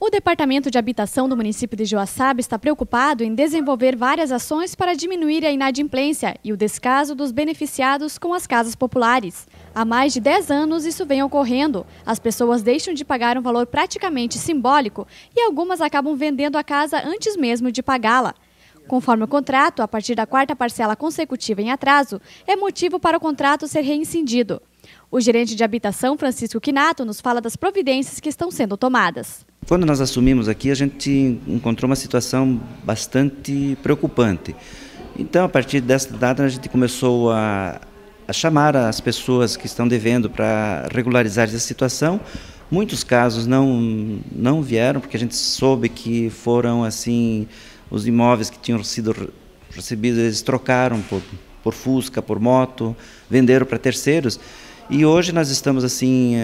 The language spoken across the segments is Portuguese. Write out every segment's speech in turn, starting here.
O Departamento de Habitação do município de Joaçaba está preocupado em desenvolver várias ações para diminuir a inadimplência e o descaso dos beneficiados com as casas populares. Há mais de 10 anos isso vem ocorrendo. As pessoas deixam de pagar um valor praticamente simbólico e algumas acabam vendendo a casa antes mesmo de pagá-la. Conforme o contrato, a partir da 4ª parcela consecutiva em atraso, é motivo para o contrato ser reincindido. O gerente de habitação, Francisco Quinato, nos fala das providências que estão sendo tomadas. Quando nós assumimos aqui, a gente encontrou uma situação bastante preocupante. Então, a partir dessa data, a gente começou a chamar as pessoas que estão devendo para regularizar essa situação. Muitos casos não vieram, porque a gente soube que foram assim, os imóveis que tinham sido recebidos, eles trocaram por Fusca, por moto, venderam para terceiros. E hoje nós estamos assim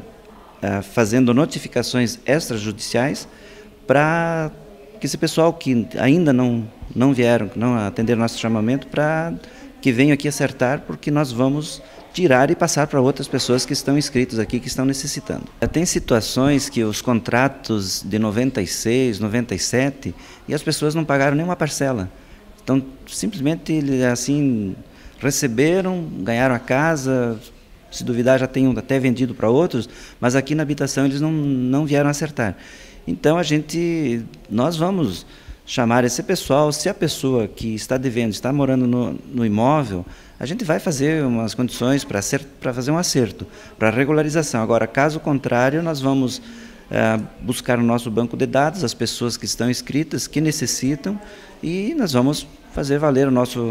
fazendo notificações extrajudiciais para que esse pessoal que ainda não vieram, não atenderam nosso chamamento, para que venham aqui acertar, porque nós vamos tirar e passar para outras pessoas que estão inscritas aqui, que estão necessitando. Tem situações que os contratos de 96, 97, e as pessoas não pagaram nenhuma parcela. Então, simplesmente, assim, receberam, ganharam a casa, se duvidar já tenham até vendido para outros, mas aqui na habitação eles não vieram acertar. Então, nós vamos chamar esse pessoal. Se a pessoa que está devendo, está morando no imóvel, a gente vai fazer umas condições para fazer um acerto, para regularização. Agora, caso contrário, nós vamos buscar no nosso banco de dados as pessoas que estão inscritas, que necessitam, e nós vamos fazer valer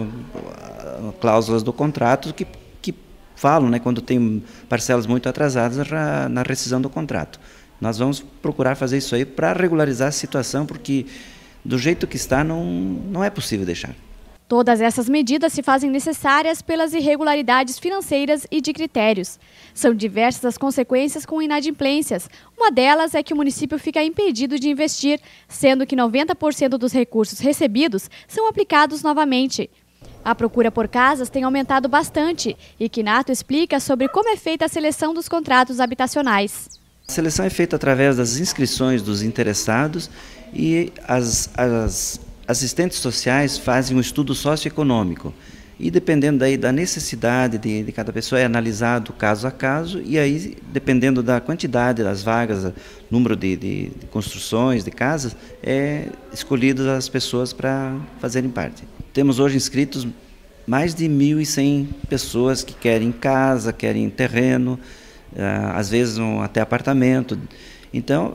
cláusulas do contrato que falam, né, quando tem parcelas muito atrasadas na rescisão do contrato. Nós vamos procurar fazer isso aí para regularizar a situação, porque do jeito que está não é possível deixar. Todas essas medidas se fazem necessárias pelas irregularidades financeiras e de critérios. São diversas as consequências com inadimplências. Uma delas é que o município fica impedido de investir, sendo que 90% dos recursos recebidos são aplicados novamente. A procura por casas tem aumentado bastante e Quinato explica sobre como é feita a seleção dos contratos habitacionais. A seleção é feita através das inscrições dos interessados e as assistentes sociais fazem um estudo socioeconômico. E dependendo daí da necessidade de cada pessoa, é analisado caso a caso, e aí, dependendo da quantidade das vagas, número de construções, de casas, é escolhidas as pessoas para fazerem parte. Temos hoje inscritos mais de 1.100 pessoas que querem casa, querem terreno, às vezes até apartamento. Então,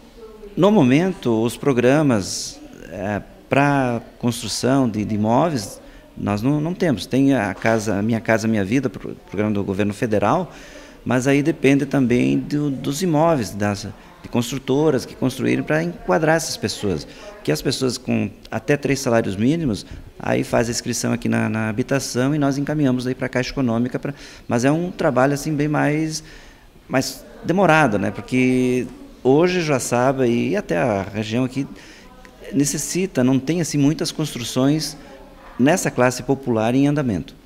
no momento, os programas para construção de imóveis, nós não temos. Tem a Minha Casa Minha Vida, programa do governo federal, mas aí depende também dos imóveis, de construtoras que construírem para enquadrar essas pessoas. Que as pessoas com até 3 salários mínimos, aí faz a inscrição aqui na habitação e nós encaminhamos aí para a Caixa Econômica. Mas é um trabalho assim bem mais demorado, né? Porque hoje Joaçaba e até a região aqui não tem assim muitas construções nessa classe popular em andamento.